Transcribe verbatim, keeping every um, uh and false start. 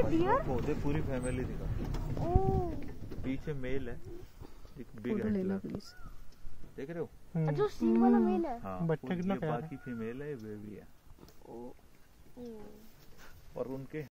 ये डियर पौधे पूरी फैमिली दिखा। ओह पीछे मेल है, एक बिग एंटलर, देख रहे हो? जो सी वाला मेल है। हाँ, बच्चा कितना प्यारा है। बाकी फीमेल है, वे भी है। ओह और उनके